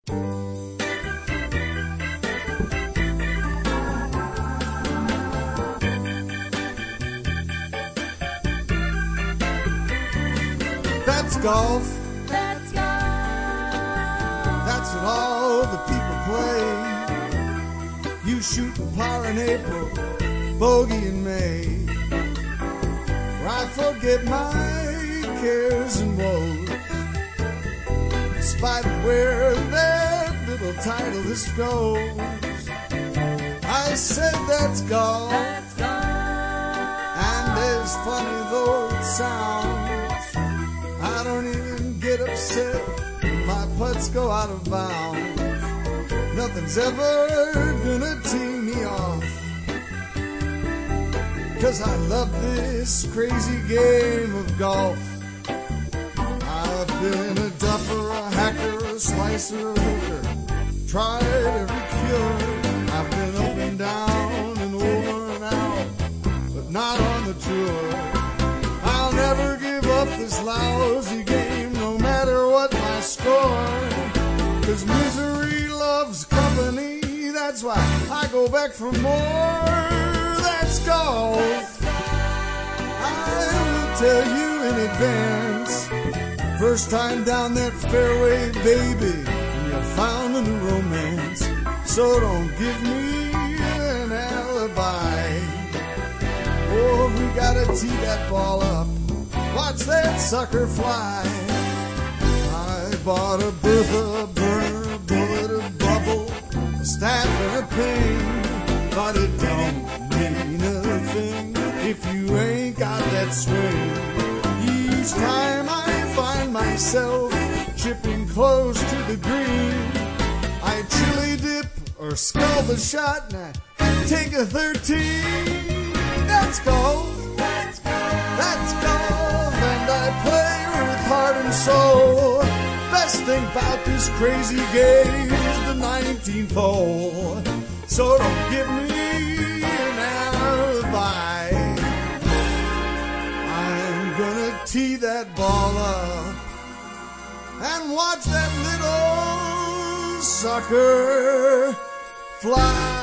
That's golf. That's golf. That's what all the people play. You shoot par in April, bogey in May. Where I forget my cares and woes, in spite of where that little title this goes. I said that's golf. That's golf. And as funny though it sounds, I don't even get upset when my putts go out of bounds. Nothing's ever gonna tee me off, 'cause I love this crazy game of golf. I've been a duffer, a hacker, a slicer, a hooker, tried every cure. I've been up and down and over and out, but not on the tour. I'll never give up this lousy game, no matter what my score, 'cause misery loves company. That's why I go back for more. That's golf. I will tell you in advance, first time down that fairway, baby, you're found a new romance. So don't give me an alibi. Oh, we gotta tee that ball up, watch that sucker fly. I bought a Bertha, a burner, a bullet, a bubble, a staff and a pin, but it don't mean a thing if you ain't got that swing. Each time I find myself chipping close to the green, I chili dip or skull the shot and I take a 13. That's golf. That's golf. That's golf. And I play with heart and soul. Best thing about this crazy game is the 19th hole. So don't give me an alibi. I'm gonna tee that ball up and watch that little sucker fly.